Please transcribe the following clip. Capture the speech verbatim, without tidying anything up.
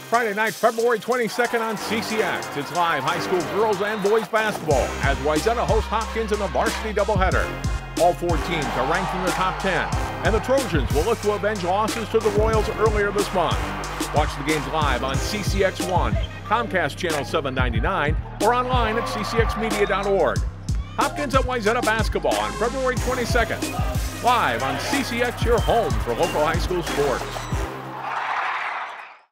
Friday night, February twenty-second on C C X. It's live high school girls and boys basketball as Wayzata hosts Hopkins in the varsity doubleheader. All four teams are ranked in the top ten, and the Trojans will look to avenge losses to the Royals earlier this month. Watch the games live on C C X one, Comcast Channel seven ninety-nine, or online at c c x media dot org. Hopkins at Wayzata basketball on February twenty-second. Live on C C X, your home for local high school sports.